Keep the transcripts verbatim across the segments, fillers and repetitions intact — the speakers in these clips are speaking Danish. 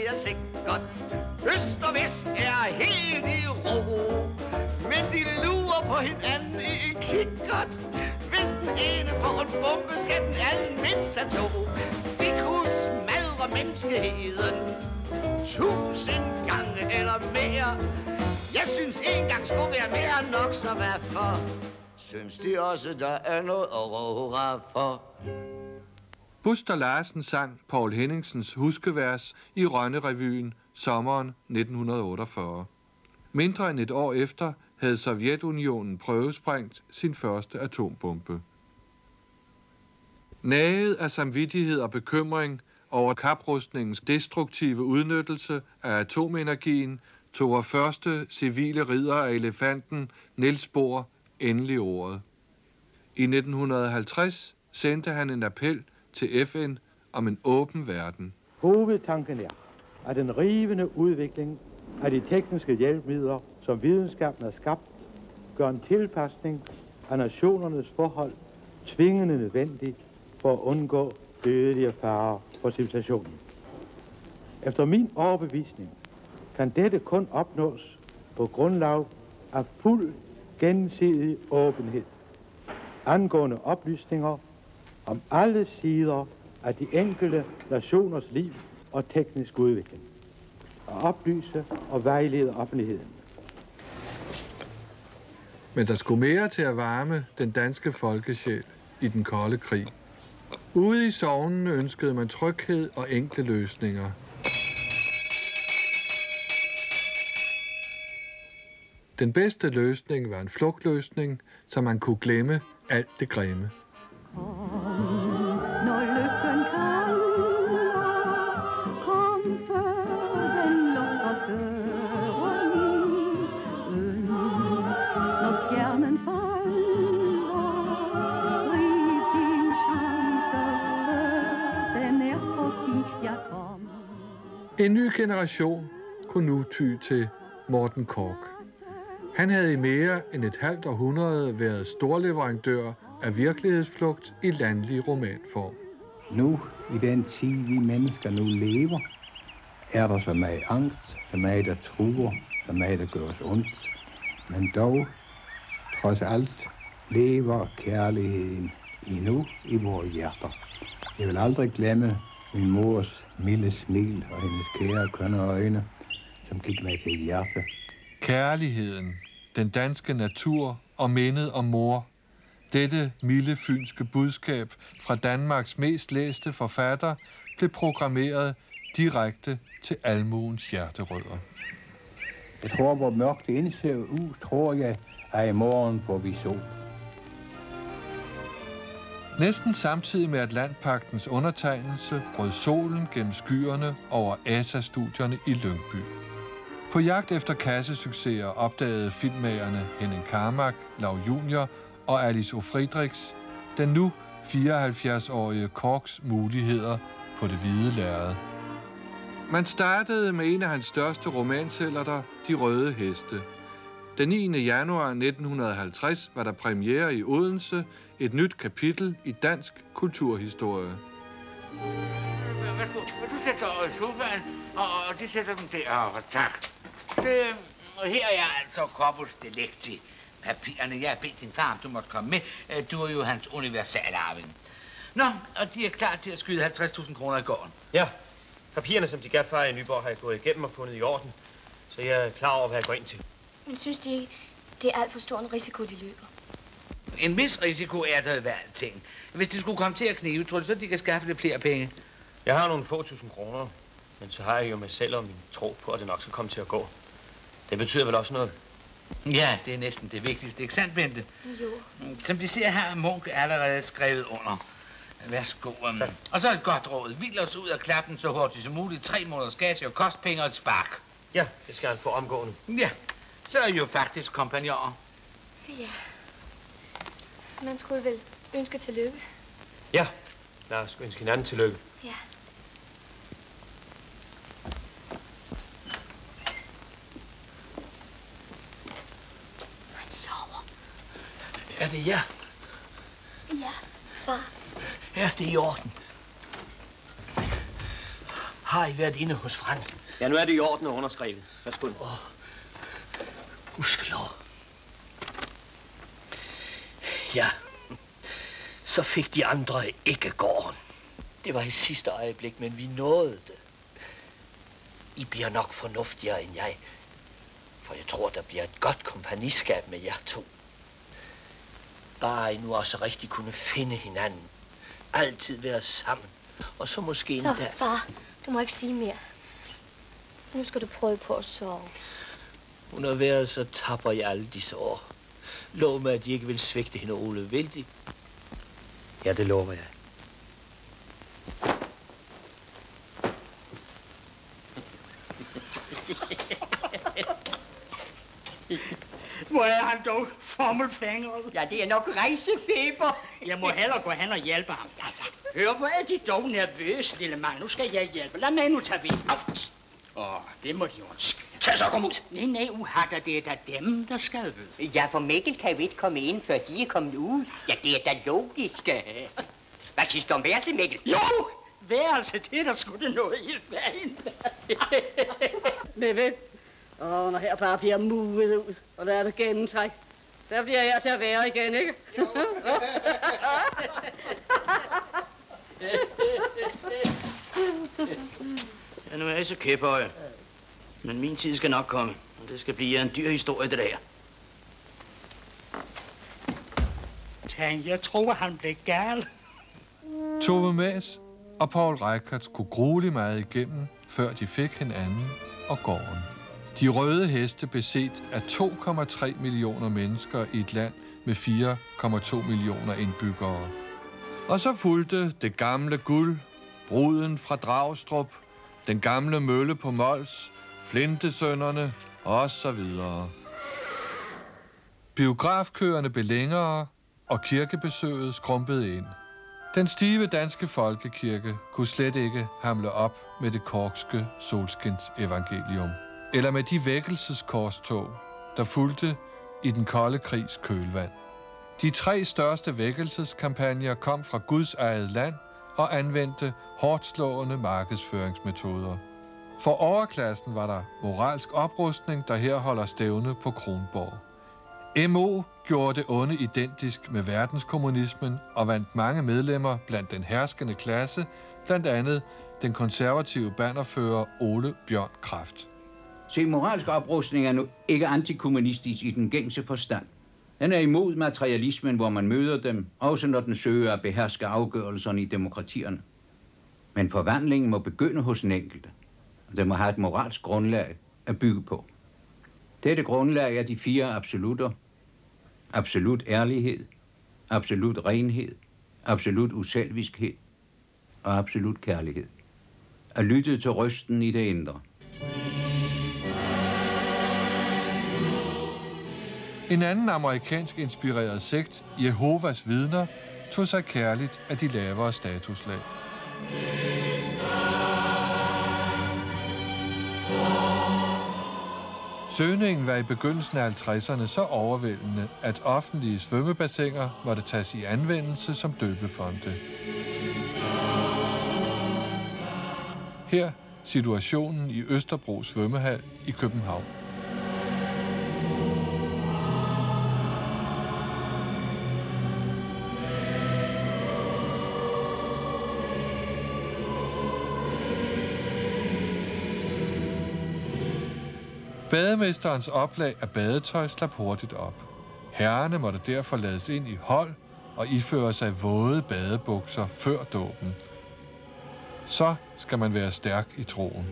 jeg sikkert. Øst og vest er helt i ro, men de lurer på hinanden i en kikkert. Hvis den ene får en bombe, skal den anden mindst have to. De kunne smadre menneskeheden tusind gange eller mere. Jeg synes en gang skulle være mere nok, så hvorfor synes de også, der er noget at råbe for? Buster Larsen sang Poul Henningsens huskevers i Rønne-revyen sommeren nitten otteogfyrre. Mindre end et år efter havde Sovjetunionen prøvesprængt sin første atombombe. Naget af samvittighed og bekymring over kaprustningens destruktive udnyttelse af atomenergien tog vores første civile ridder af elefanten, Niels Bohr, endelig ordet. I nitten halvtreds sendte han en appel til F N om en åben verden. Hovedtanken er, at den rivende udvikling af de tekniske hjælpemidler, som videnskaben har skabt, gør en tilpasning af nationernes forhold tvingende nødvendig for at undgå dødelige farer for civilisationen. Efter min overbevisning kan dette kun opnås på grundlag af fuld gensidig åbenhed angående oplysninger om alle sider af de enkelte nationers liv og teknisk udvikling, og oplyse og vejlede offentligheden. Men der skulle mere til at varme den danske folkesjæl i den kolde krig. Ude i sognene ønskede man tryghed og enkle løsninger. Den bedste løsning var en flugtløsning, så man kunne glemme alt det grimme. En ny generation kunne nu ty til Morten Korch. Han havde i mere end et halvt århundrede været storleverandør af virkelighedsflugt i landlig romanform. Nu, i den tid, vi mennesker nu lever, er der så meget angst, så meget der truer, så meget der gør os ondt. Men dog, trods alt, lever kærligheden endnu i vores hjerter. Jeg vil aldrig glemme min mors milde smil og hendes kære, kønne øjne, som gik mig til hjerte. Kærligheden, den danske natur og mindet om mor. Dette milde fynske budskab fra Danmarks mest læste forfatter blev programmeret direkte til almuens hjerterødder. Jeg tror, hvor mørkt det inde ser ud, tror jeg, at i morgen får vi sol. Næsten samtidig med Atlantpagtens undertegnelse brød solen gennem skyerne over A S A-studierne i Lyngby. På jagt efter kassesucceser opdagede filmmagerne Henning Karmark, Lau Junior og Alice Ofriedrichs den nu fireoghalvfjerds-årige Korchs muligheder på det hvide lærred. Man startede med en af hans største romansælgerter, De Røde Heste. Den niende januar nitten halvtreds var der premiere i Odense, et nyt kapitel i dansk kulturhistorie. Værsgo, du sætter dig i sofaen, og de sætter dem derovre, tak. Det, her er altså Corpus Delicti. Papirerne, jeg har bedt din far, om du måtte komme med. Du er jo hans universalarving. Nå, og de er klar til at skyde halvtreds tusind kroner i gården. Ja, papirerne, som de gav far i Nyborg, har jeg gået igennem og fundet i orden. Så jeg er klar over, hvad jeg går ind til. Men synes de ikke, det er alt for stor en risiko, de løber? En vis risiko er der i hver ting. Hvis de skulle komme til at knive, tror du så, de kan skaffe lidt flere penge? Jeg har nogle få tusind kroner, men så har jeg jo mig selv og min tro på, at det nok skal komme til at gå. Det betyder vel også noget? Ja, det er næsten det vigtigste, ikke sandt, Bente? Jo. Som de ser her, er Munch allerede skrevet under. Værsgo. Um, og så et godt råd. Vild os ud af klappen så hurtigt som muligt. Tre måneders gas og kostpenge og et spark. Ja, det skal han få omgående. Ja, så er I jo faktisk kompagnoner. Ja. Man skulle vel ønske tillykke. Ja, lad os ønske hinanden tillykke. Ja. Han sover. Er det jer? Ja, far. Er det i orden? Har I været inde hos Frank? Ja, nu er det i orden og underskrevet. Værsgo. Åh, gudskelov. Ja, så fik de andre ikke gården. Det var i sidste øjeblik, men vi nåede det. I bliver nok fornuftigere end jeg, for jeg tror, der bliver et godt kompagniskab med jer to. Bare I nu også rigtig kunne finde hinanden. Altid være sammen. Og så måske en Så, dag... far, du må ikke sige mere. Nu skal du prøve på at sove. Hun har været så tapper i alle disse år. Lov mig, at de ikke vil svigte hende, Ole. Vil de? Ja, det lover jeg. Hvor er han dog formelfængret? Ja, det er nok rejsefeber. Jeg må hellere gå hen og hjælpe ham. Hør, hvor er de dog nervøse, lille mand. Nu skal jeg hjælpe. Lad mig nu tage ved. Åh, oh, det må de undskylde. Så så kom ud. Nej, nej, uhatter, det er da dem, der skal ved. Ja, for Mikkel kan jo ikke komme ind, før de er kommet ud. Ja, det er da logisk. Hvad synes du om værelset, Mikkel? Jo! Værelse, det er der sgu det noget helt vejen. Med hvem? Åh, oh, når her bare bliver muget ud, og der er det gennemtræk, så bliver jeg til at være igen, ikke? Ja, nu er jeg så kæphøje. Men min tid skal nok komme, og det skal blive en dyr historie, det der. Tanja, jeg tror, han blev gal. Tove Mads og Paul Reichert skulle grueligt meget igennem, før de fik hinanden og gården. De røde heste beset af to komma tre millioner mennesker i et land med fire komma to millioner indbyggere. Og så fulgte det gamle guld, bruden fra Dragstrup, den gamle mølle på Mols, Flintesønnerne og så videre. Biografkøerne blev længere, og kirkebesøget skrumpede ind. Den stive danske folkekirke kunne slet ikke hamle op med det korkske solskins evangelium, eller med de vækkelseskorstog, der fulgte i den kolde krigs kølvand. De tre største vækkelseskampagner kom fra Guds eget land og anvendte hårdtslående markedsføringsmetoder. For overklassen var der moralsk oprustning, der her holder stævne på Kronborg. M O gjorde det onde identisk med verdenskommunismen og vandt mange medlemmer blandt den herskende klasse, blandt andet den konservative bannerfører Ole Bjørn Kraft. Se, moralsk oprustning er nu ikke antikommunistisk i den gængse forstand. Den er imod materialismen, hvor man møder dem, også når den søger at beherske afgørelserne i demokratierne. Men forvandlingen må begynde hos den enkelte, og den må have et moralsk grundlag at bygge på. Dette grundlag er de fire absolutter: absolut ærlighed, absolut renhed, absolut uselviskhed og absolut kærlighed. At lytte til røsten i det indre. En anden amerikansk inspireret sekt, Jehovas vidner, tog sig kærligt af de lavere statuslag. Søgningen var i begyndelsen af halvtredserne så overvældende, at offentlige svømmebassiner måtte tages i anvendelse som døbefonte. Her situationen i Østerbro svømmehal i København. Bademesterens oplag af badetøj slap hurtigt op. Herrerne måtte derfor lades ind i hold og iføre sig våde badebukser før dåben. Så skal man være stærk i troen.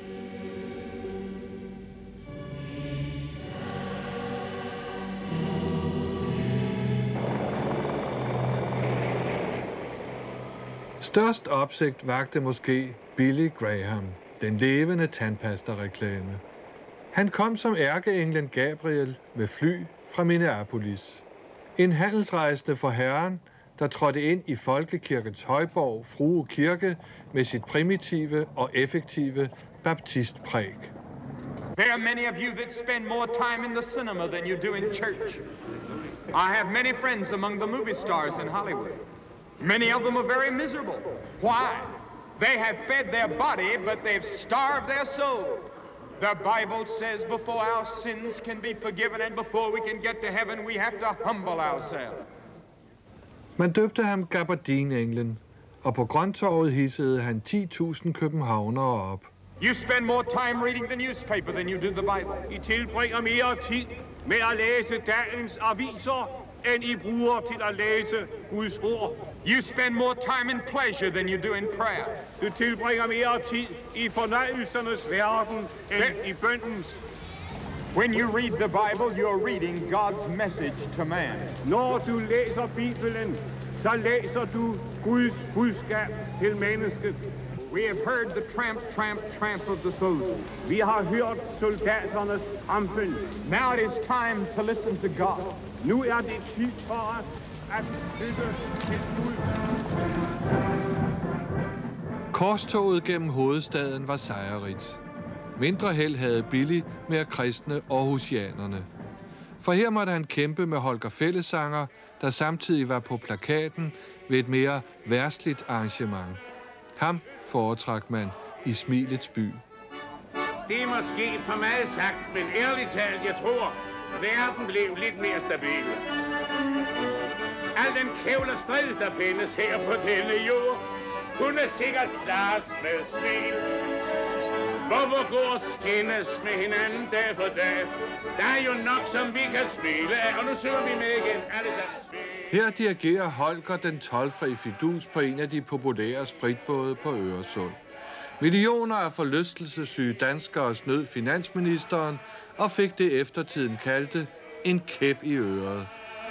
Størst opsigt vagte måske Billy Graham, den levende tandpasta-reklame. Han kom som ærkeenglen Gabriel med fly fra Minneapolis. En handelsrejsende for Herren, der trådte ind i Folkekirkens højborg, Frue Kirke, med sit primitive og effektive baptistpræg. There are many of you that spend more time in the cinema than you do in church. I have many friends among the movie stars in Hollywood. Many of them are very miserable. Why? They have fed their body, but they've starved their soul. The Bible says before our sins can be forgiven and before we can get to heaven, we have to humble ourselves. Man døbte ham Gabardine-englen, og på Grøntorvet hissede han ti tusind københavnere op. You spend more time reading the newspaper than you do the Bible. I tilbringer mere tid med at læse dagens aviser, end I bruger til at læse Guds ord. You spend more time in pleasure than you do in prayer. Du tilbringer mere tid i fornøjelsernes verden end Then, i bøndens. When you read the Bible, you're reading God's message to man. Når du læser Bibelen, så læser du Guds budskab til mennesket. We have heard the tramp, tramp, tramp of the soldiers. Vi har hørt soldaternes trampen. Now it is time to listen to God. Nu er det tid for os at lytte til Gud. Korstoget gennem hovedstaden var sejrigt. Mindre held havde Billy med at kristne aarhusianerne. For her måtte han kæmpe med Holger Fællesanger, der samtidig var på plakaten ved et mere verdsligt arrangement. Ham foretrak man i Smilets by. Det er måske for meget sagt, men ærligt talt, jeg tror, verden blev lidt mere stabil. Al den kævl og strid, der findes her på denne jord, kunne sikkert klares med smil. Hvorfor går skændes med hinanden dag for dag? Der er jo nok, som vi kan smile af, og nu synger vi med igen. Alle sammen. Her dirigerer Holger den toldfri fidus på en af de populære spritbåde på Øresund. Millioner af forlystelsessyge danskere snød finansministeren og fik det eftertiden kaldte en kæp i øret.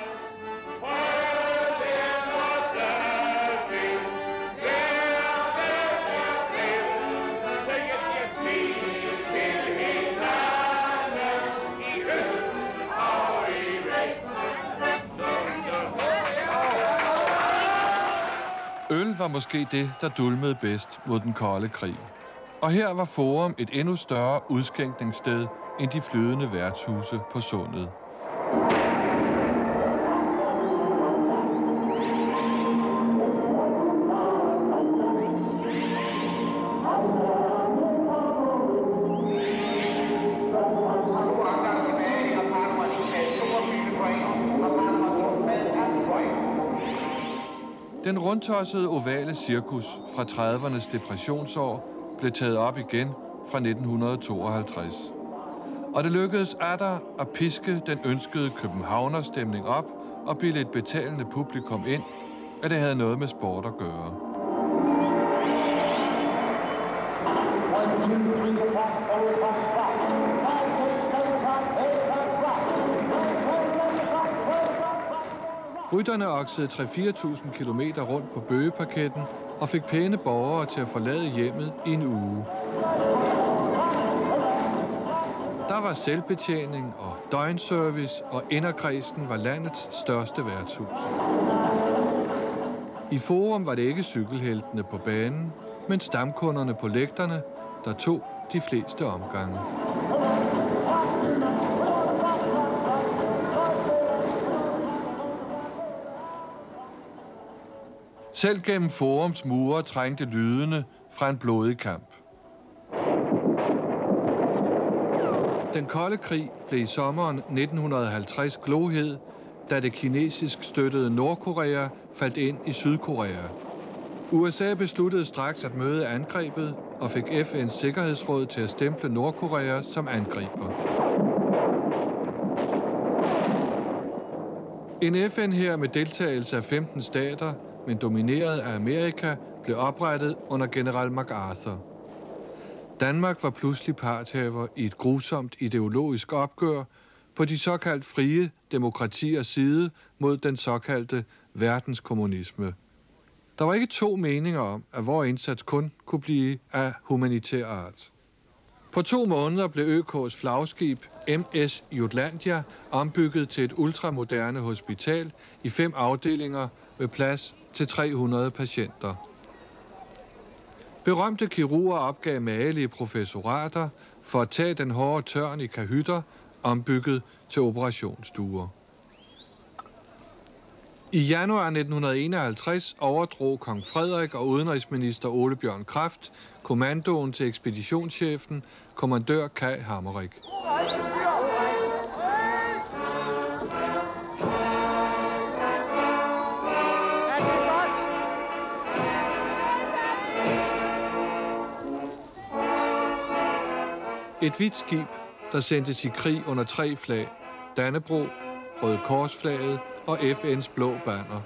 Øl var måske det, der dulmede bedst mod den kolde krig. Og her var Forum et endnu større udskænkningssted end de flydende værtshuse på Sundet. Den rundtossede ovale cirkus fra tredivernes depressionsår blev taget op igen fra nitten tooghalvtreds. Og det lykkedes atter at piske den ønskede københavnerstemning op og bilde et betalende publikum ind, at det havde noget med sport at gøre. Rytterne oksede tre til fire tusind kilometer rundt på bøgeparketten og fik pæne borgere til at forlade hjemmet i en uge. Der var selvbetjening og døgnservice, og inderkredsen var landets største værtshus. I Forum var det ikke cykelheltene på banen, men stamkunderne på lægterne, der tog de fleste omgange. Selv gennem Forums mure trængte lydene fra en blodig kamp. Den kolde krig blev i sommeren nitten halvtreds glohed, da det kinesisk støttede Nordkorea faldt ind i Sydkorea. U S A besluttede straks at møde angrebet og fik F N's Sikkerhedsråd til at stemple Nordkorea som angriber. En F N her med deltagelse af femten stater, men domineret af Amerika, blev oprettet under general MacArthur. Danmark var pludselig parthaver i et grusomt ideologisk opgør på de såkaldt frie demokratiers side mod den såkaldte verdenskommunisme. Der var ikke to meninger om, at vores indsats kun kunne blive af humanitær art. På to måneder blev Ø K's flagskib M S Jutlandia ombygget til et ultramoderne hospital i fem afdelinger med plads til tre hundrede patienter. Berømte kirurger opgav magelige professorater for at tage den hårde tørn i kahytter, ombygget til operationsstuer. I januar nitten enoghalvtreds overdrog kong Frederik og udenrigsminister Ole Bjørn Kraft kommandoen til ekspeditionschefen, kommandør Kai Hammerich. Et hvidt skib, der sendtes i krig under tre flag: Dannebrog, Røde Korsflaget og F N's blå banner.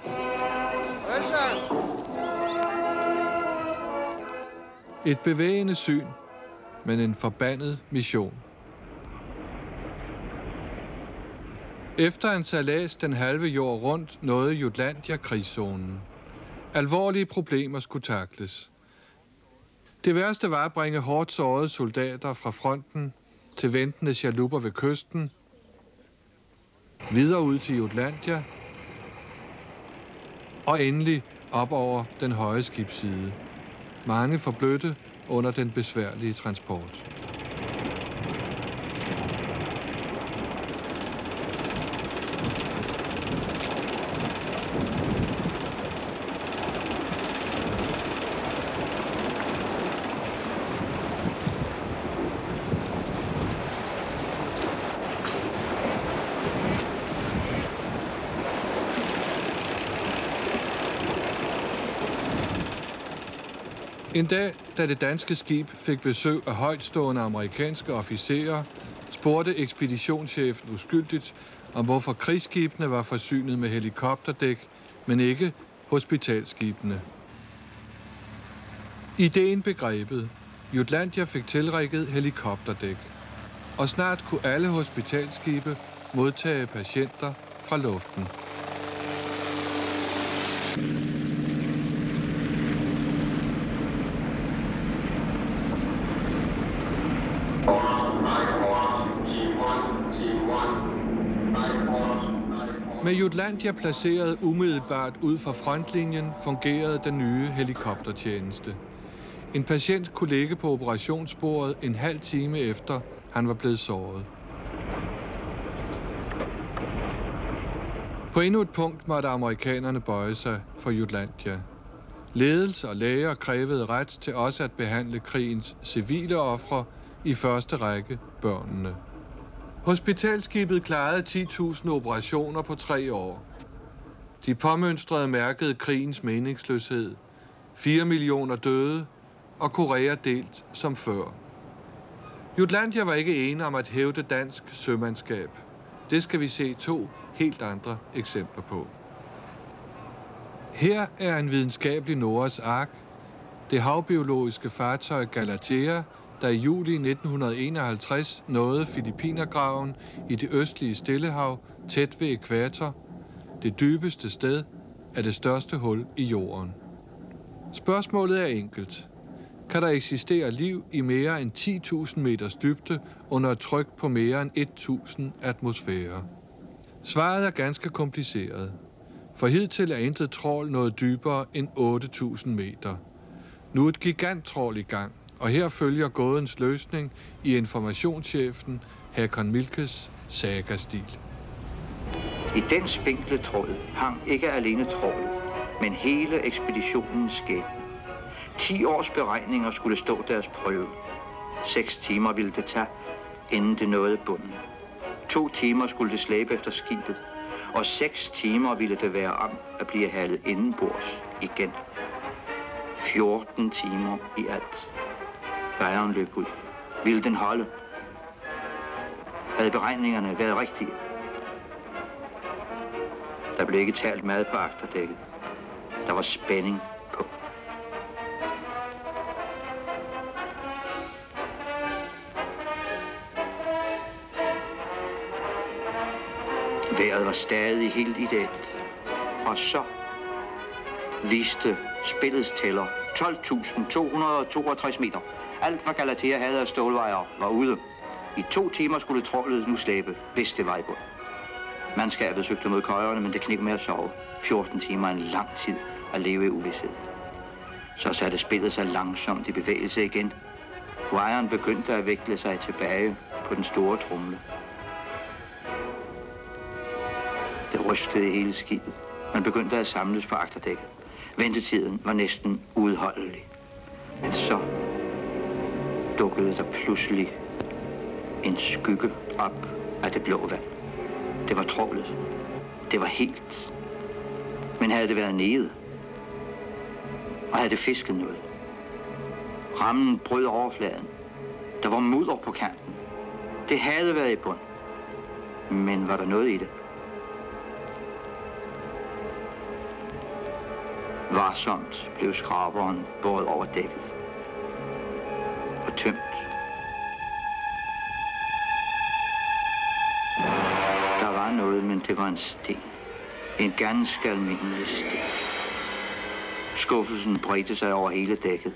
Et bevægende syn, men en forbandet mission. Efter en sejlads den halve jord rundt nåede Jutlandia krigszonen. Alvorlige problemer skulle takles. Det værste var at bringe hårdt sårede soldater fra fronten til ventende chaluper ved kysten, videre ud til Jutlandia og endelig op over den høje skibsside. Mange forblødte under den besværlige transport. En dag, da det danske skib fik besøg af højtstående amerikanske officerer, spurgte ekspeditionschefen uskyldigt om, hvorfor krigsskibene var forsynet med helikopterdæk, men ikke hospitalskibene. Ideen begrebet. Jutlandia fik tilrækket helikopterdæk, og snart kunne alle hospitalskibe modtage patienter fra luften. Med Jutlandia placeret umiddelbart ud for frontlinjen fungerede den nye helikoptertjeneste. En patient kunne ligge på operationsbordet en halv time efter, han var blevet såret. På endnu et punkt måtte amerikanerne bøje sig for Jutlandia. Ledelse og læger krævede ret til også at behandle krigens civile ofre, i første række børnene. Hospitalskibet klarede ti tusind operationer på tre år. De påmønstrede mærkede krigens meningsløshed. Fire millioner døde, og Korea delt som før. Jutlandia var ikke ene om at hævde dansk sømandskab. Det skal vi se to helt andre eksempler på. Her er en videnskabelig Noahs ark, det havbiologiske fartøj Galatea, der i juli nitten enoghalvtreds nåede Filippinergraven i det østlige Stillehav tæt ved ækvator, det dybeste sted af det største hul i jorden. Spørgsmålet er enkelt. Kan der eksistere liv i mere end ti tusind meters dybde under et tryk på mere end tusind atmosfærer? Svaret er ganske kompliceret, for hidtil er intet trawl noget dybere end otte tusind meter. Nu er et giganttrawl i gang, og her følger gådens løsning i informationschefen Hakon Milkes sagastil. I den spinkle tråd hang ikke alene trålet, men hele ekspeditionens skæbne. Ti års beregninger skulle stå deres prøve. Seks timer ville det tage, inden det nåede bunden. To timer skulle det slæbe efter skibet, og seks timer ville det være om at blive halet indenbords igen. fjorten timer i alt. Fejren løb ud. Ville den holde? Havde beregningerne været rigtige? Der blev ikke talt meget på agterdækket. Der var spænding på. Vejret var stadig helt ideelt. Og så viste spillets tæller tolv tusind to hundrede og toogtres meter. Alt, hvad Galatea havde af stålvejer, var ude. I to timer skulle trawlet nu slæbe, hvis det var i bund. Mandskabet søgte mod køjerne, men det kneb med at sove. fjorten timer er en lang tid at leve i uvished. Så satte spillet sig langsomt i bevægelse igen. Wiren begyndte at vikle sig tilbage på den store tromle. Det rystede i hele skibet. Man begyndte at samles på agterdækket. Ventetiden var næsten uudholdelig. Men så dukkede der pludselig en skygge op af det blå vand. Det var trålet. Det var helt. Men havde det været nede, og havde det fisket noget? Rammen brød overfladen. Der var mudder på kanten. Det havde været i bund. Men var der noget i det? Varsomt blev skraberen båret over dækket og tømt. Der var noget, men det var en sten. En ganske almindelig sten. Skuffelsen bredte sig over hele dækket.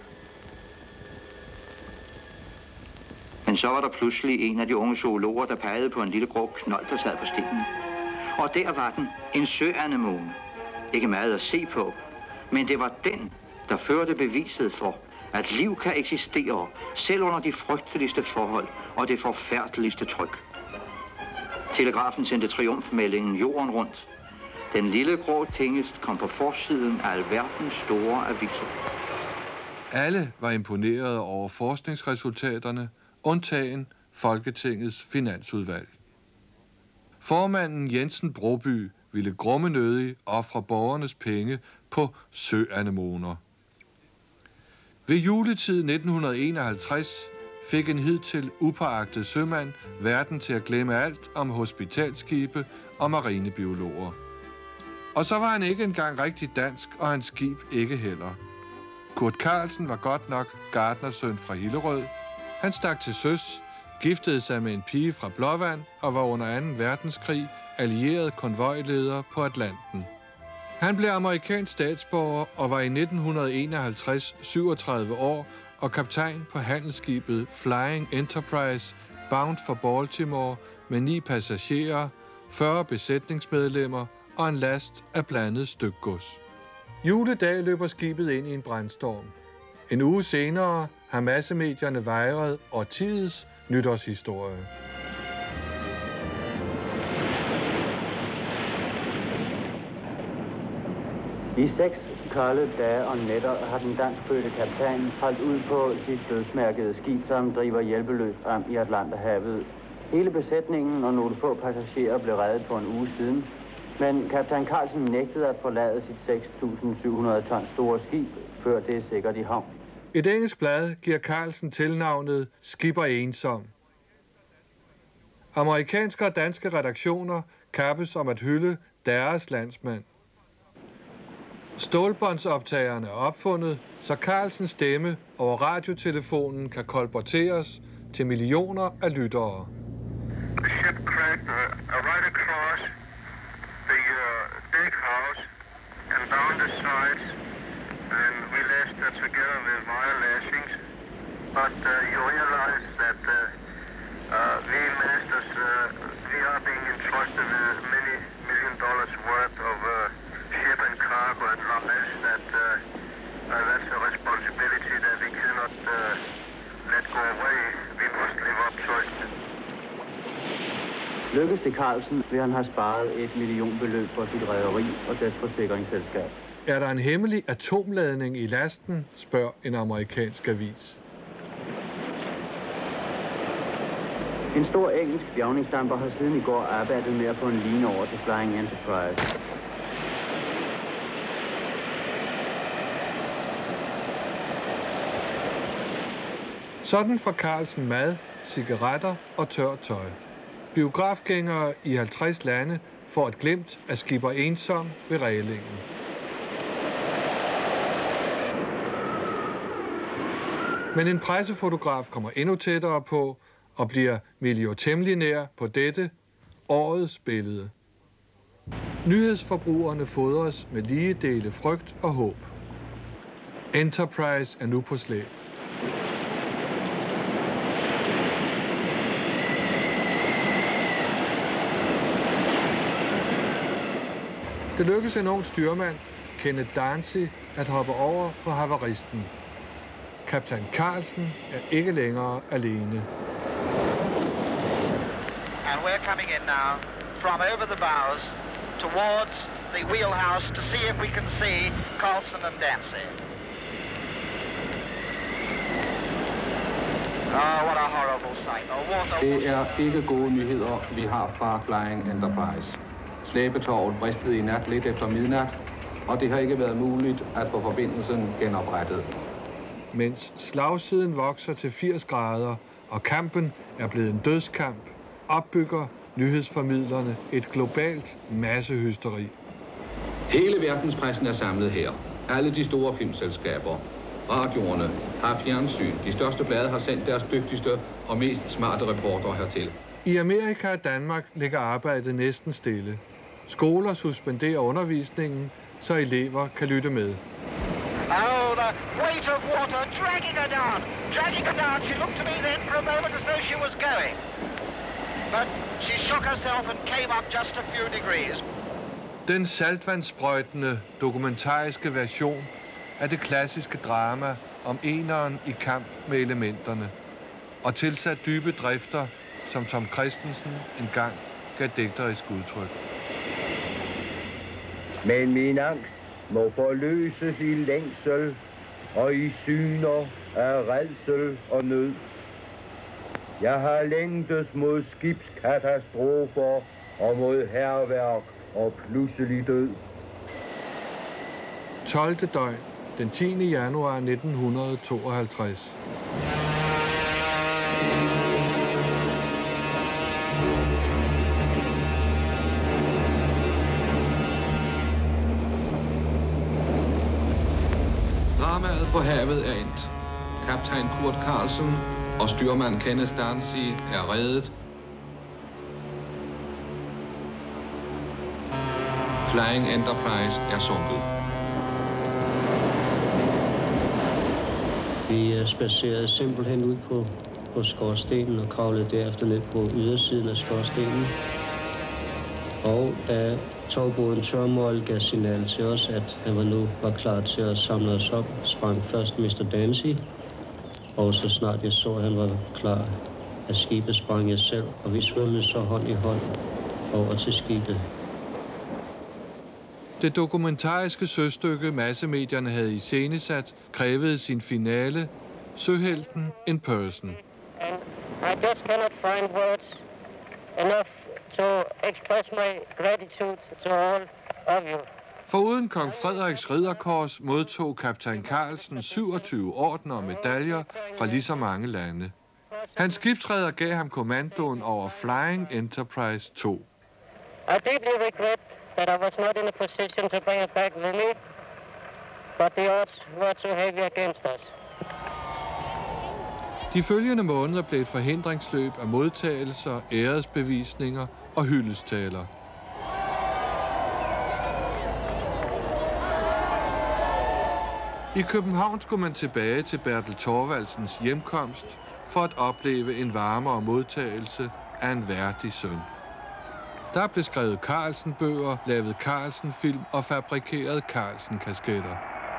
Men så var der pludselig en af de unge zoologer, der pegede på en lille grå knold, der sad på stenen. Og der var den, en søanemone. Ikke meget at se på, men det var den, der førte beviset for, at liv kan eksistere, selv under de frygteligste forhold og det forfærdeligste tryk. Telegrafen sendte triumfmeldingen jorden rundt. Den lille grå tingest kom på forsiden af alverdens store aviser. Alle var imponeret over forskningsresultaterne, undtagen Folketingets finansudvalg. Formanden Jensen Broby ville grummenødig ofre borgernes penge på søanemoner. Ved juletid nitten enoghalvtreds fik en hidtil upåagtet sømand verden til at glemme alt om hospitalskibe og marinebiologer. Og så var han ikke engang rigtig dansk, og hans skib ikke heller. Kurt Carlsen var godt nok gartnersøn fra Hillerød. Han stak til søs, giftede sig med en pige fra Blåvand og var under anden verdenskrig allieret konvojleder på Atlanten. Han blev amerikansk statsborger og var i nitten enoghalvtreds syvogtredive år og kaptajn på handelsskibet Flying Enterprise, bound for Baltimore med ni passagerer, fyrre besætningsmedlemmer og en last af blandet stykgods. Juledag løber skibet ind i en brandstorm. En uge senere har massemedierne vejret årtidets nytårshistorie. I seks kolde dage og nætter har den danskfødte kaptajn holdt ud på sit dødsmærkede skib, som driver hjælpeløst om i Atlanterhavet. Hele besætningen og nogle få passagerer blev reddet for en uge siden, men kaptajn Carlsen nægtede at forlade sit seks tusind syv hundrede ton store skib, før det er sikkert i havn. Et engelsk blad giver Carlsen tilnavnet Skipper Ensom. Amerikanske og danske redaktioner kappes om at hylde deres landsmand. Stålbåndsoptagerne er opfundet, så Carlsens stemme over radiotelefonen kan kolporteres til millioner af lyttere. The ship cracked uh, right across the uh, deck house and down the sides, and we lashed uh, together with wire lashings. But uh, you realize that uh, uh, we masters, uh, we are being entrusted with many million dollars worth of uh, ship and cargo and knowledge that uh, uh, that's a responsibility that we cannot uh, let go away. We must live up to it. Lykkes det Carlsen, vil han have sparet et millionbeløb for sit rederi og dets forsikringsselskab. Er der en hemmelig atomladning i lasten, spørger en amerikansk avis. En stor engelsk bjørningsdamper har siden i går arbejdet med at få en line over til Flying Enterprise. Sådan får Carlsen mad, cigaretter og tørt tøj. Biografgængere i halvtreds lande får et glimt af Skipper Ensom ved reglingen. Men en pressefotograf kommer endnu tættere på og bliver millionær på dette årets billede. Nyhedsforbrugerne fodres med lige dele frygt og håb. Enterprise er nu på slæb. Det lykkes en ung styrmand, Kenneth Dancy, at hoppe over på havaristen. Kaptajn Carlsen er ikke længere alene. And we're coming in now from over the bows towards the wheelhouse to see if we can see Carlson and Dancy. Oh, what a horrible sight. Oh, what a... Det er ikke gode nyheder, vi har fra Flying Enterprise. Slæbetorvet bristede i nat lidt efter midnat, og det har ikke været muligt at få forbindelsen genoprettet. Mens slagsiden vokser til firs grader, og kampen er blevet en dødskamp, opbygger nyhedsformidlerne et globalt massehysteri. Hele verdenspressen er samlet her. Alle de store filmselskaber, radioerne har fjernsyn. De største blade har sendt deres dygtigste og mest smarte reportere hertil. I Amerika og Danmark ligger arbejdet næsten stille. Skoler suspenderer undervisningen, så elever kan lytte med. Oh, the weight of water dragging her down, dragging her down. She looked to me then for a moment as though she was going. But she shook herself and came up just a few degrees. Den saltvandssprøjtende dokumentariske version af det klassiske drama om eneren i kamp med elementerne, og tilsat dybe drifter, som Tom Christensen engang gav digterisk udtryk. Men min angst må forløses i længsel og i syner af rædsel og nød. Jeg har længtes mod skibskatastrofer og mod hærværk og pludselig død. tolvte døgn, den tiende januar nitten tooghalvtreds. Dramaet på havet er endt. Kaptajn Kurt Carlsen og styrmand Kenneth Dancy er reddet. Flying Enterprise er sunket. Vi spacerede simpelthen ud på, på skorstenen og kravlede derefter ned på ydersiden af skorstenen. Og da togbåden Turmoil gav signal til os, at han var nu var klar til at samle os op, sprang først mister Dancy, og så snart jeg så, at han var klar af skibet, sprang jeg selv, og vi svømmede så hånd i hånd over til skibet. Det dokumentariske søstykke, massemedierne havde iscenesat, krævede sin finale, Søhelten in person. I just cannot find words enough to express my gratitude to all of you. Foruden kong Frederiks ridderkors modtog kaptajn Carlsen syvogtyve ordener og medaljer fra lige så mange lande. Hans skibsreder gav ham kommandoen over Flying Enterprise to. I deeply regret that I was not in a position to bring it back with me, but the odds were too heavy against us. De følgende måneder blev et forhindringsløb af modtagelser, æresbevisninger og hyldestaler. I København skulle man tilbage til Bertel Thorvaldsens hjemkomst for at opleve en varmere modtagelse af en værdig søn. Der blev skrevet Carlsen-bøger, lavet Carlsen-film og fabrikeret Carlsen-kasketter.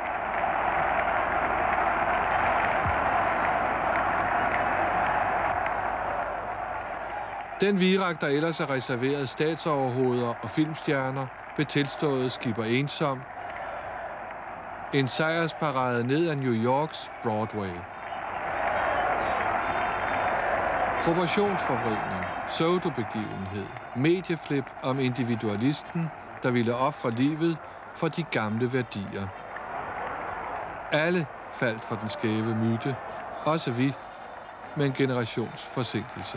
Den virak, der ellers er reserveret statsoverhoveder og filmstjerner, blev tilstået skipper Ensom. En sejrsparade ned ad New Yorks Broadway. Proportionsforvridning, pseudobegivenhed, medieflip om individualisten, der ville ofre livet for de gamle værdier. Alle faldt for den skæve myte, også vi, med en generations forsinkelse.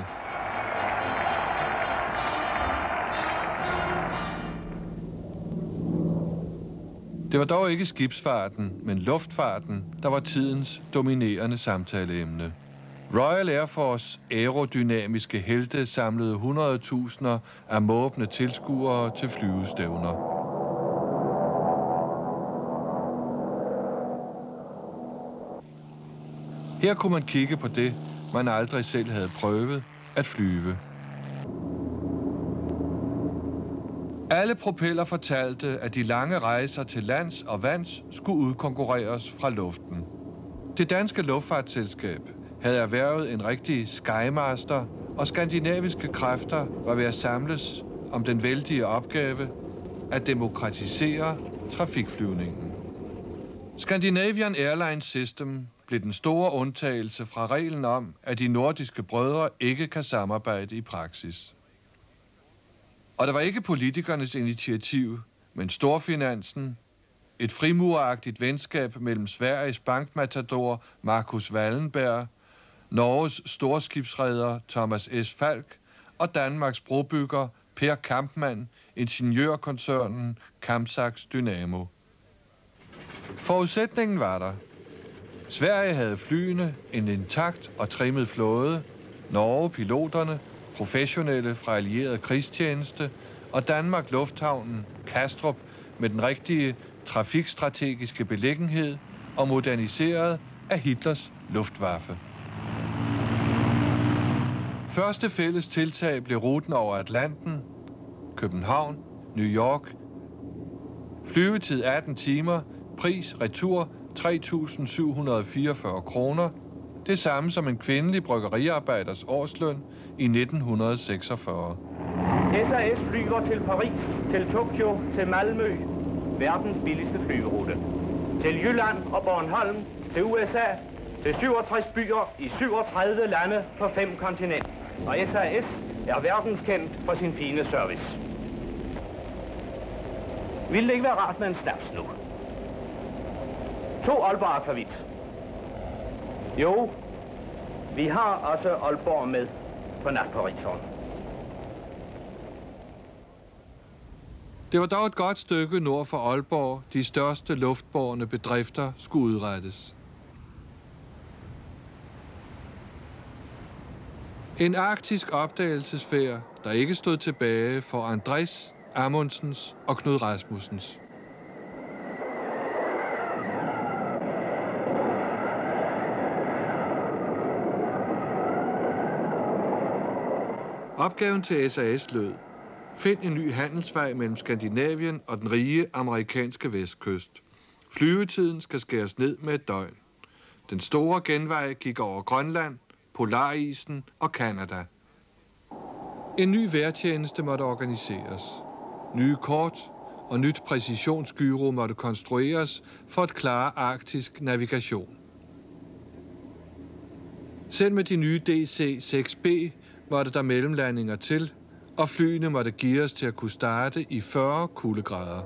Det var dog ikke skibsfarten, men luftfarten, der var tidens dominerende samtaleemne. Royal Air Force aerodynamiske helte samlede hundredtusinder af måbne tilskuere til flyvestævner. Her kunne man kigge på det, man aldrig selv havde prøvet, at flyve. Alle propeller fortalte, at de lange rejser til lands og vands skulle udkonkurreres fra luften. Det danske luftfartsselskab havde erhvervet en rigtig Skymaster, og skandinaviske kræfter var ved at samles om den vældige opgave at demokratisere trafikflyvningen. Scandinavian Airlines System blev den store undtagelse fra reglen om, at de nordiske brødre ikke kan samarbejde i praksis. Og det var ikke politikernes initiativ, men storfinansen, et frimuragtigt venskab mellem Sveriges bankmatador Marcus Wallenberg, Norges storskibsreder Thomas S. Falk og Danmarks brobygger Per Kampmann, ingeniørkoncernen Kampsax Dynamo. Forudsætningen var der. Sverige havde flyene, en intakt og trimmet flåde, Norge piloterne, professionelle fra allieret krigstjeneste, og Danmark lufthavnen, Kastrup, med den rigtige trafikstrategiske beliggenhed og moderniseret af Hitlers Luftwaffe. Første fælles tiltag blev ruten over Atlanten, København, New York. Flyvetid atten timer, pris retur tre tusind syv hundrede fireogfyrre kroner. Det samme som en kvindelig bryggeriarbejders årsløn i nitten seksogfyrre. S A S flyver til Paris, til Tokyo, til Malmø. Verdens billigste flyverute. Til Jylland og Bornholm, til U S A, til syvogtres byer i syvogtredive lande på fem kontinenter. Og S A S er verdenskendt for sin fine service. Ville det ikke være rart med en snaps nu? To Aalborg Akvavit. Jo, vi har også Aalborg med på natpariseren. Det var dog et godt stykke nord for Aalborg, de største luftbårne bedrifter skulle udrettes. En arktisk opdagelsesfærd, der ikke stod tilbage for Andres, Amundsens og Knud Rasmussens. Opgaven til S A S lød: find en ny handelsvej mellem Skandinavien og den rige amerikanske vestkyst. Flyvetiden skal skæres ned med et døgn. Den store genvej gik over Grønland, Polarisen og Kanada. En ny vejrtjeneste måtte organiseres. Nye kort og nyt præcisionsgyro måtte konstrueres for at klare arktisk navigation. Selv med de nye D C seks B måtte der mellemlandinger til, og flyene måtte geares til at kunne starte i fyrre kuldegrader.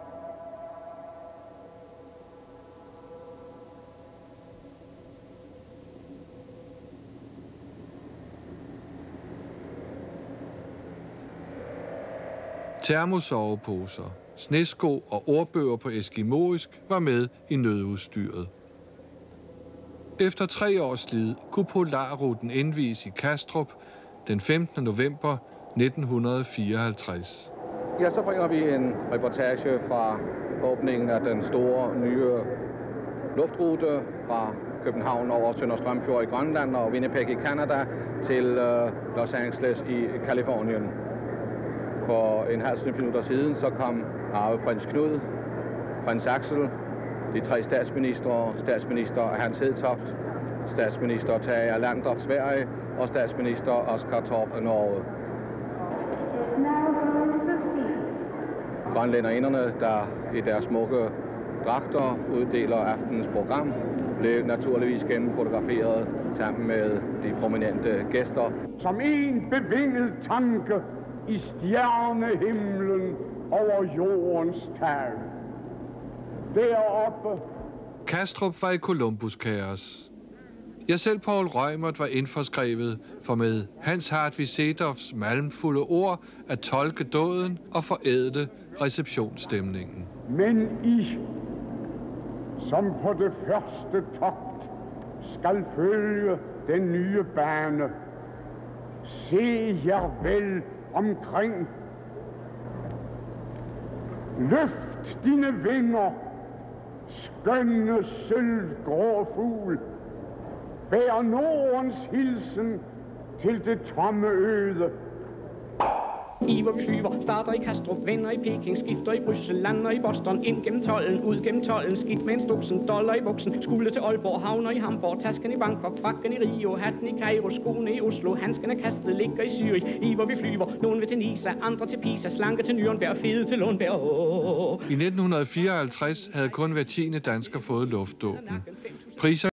Termosoveposer, snesko og ordbøger på eskimoisk var med i nødudstyret. Efter tre års slid kunne Polarruten indvies i Kastrup den femtende november nitten fireoghalvtreds. Ja, så bringer vi en reportage fra åbningen af den store nye luftrute fra København over Sønder Strømfjord i Grønland og Winnipeg i Canada til uh, Los Angeles i Kalifornien. For en halv minutter siden så kom arveprins Knud, prins Axel, de tre statsministre, statsminister Hans Hedtoft, statsminister Tage Erlander Sverige og statsminister Oscar Torp af Norge. Grønlænderne, der i deres smukke dragter uddeler aftenens program, blev naturligvis gennemfotograferet sammen med de prominente gæster. Som en bevinget tanke i stjernehimlen over jordens tag. Deroppe... Kastrup var i Columbus-kaos. Jeg selv, Paul Reumert, var indforskrevet for med Hans Hartvig Sedorfs malmfulde ord at tolke dåden og forædle receptionsstemningen. Men I, som på det første togt skal følge den nye bane, se jer vel omkring. Løft dine vinger, skønne sølvgrå fugl. Bær Nordens hilsen til det tomme øde. I hvor vi flyver, starter i Kastrup, vender i Peking, skifter i Bryssel, lander i Boston, ind gennem tolden, ud gennem tolden, skidt med en stusen, dollar i buksen, skule til Aalborg, havner i Hamburg, tasken i Bangkok, frakken i Rio, hatten i Cairo, skoene i Oslo, handsken er kastet, ligger i Zürich. I hvor vi flyver, nogen vil til Nisa, andre til Pisa, slanke til Nürnberg, fede til Lundberg. Oh. I nitten fireoghalvtreds havde kun hver tiende dansker fået luftdåben. Priser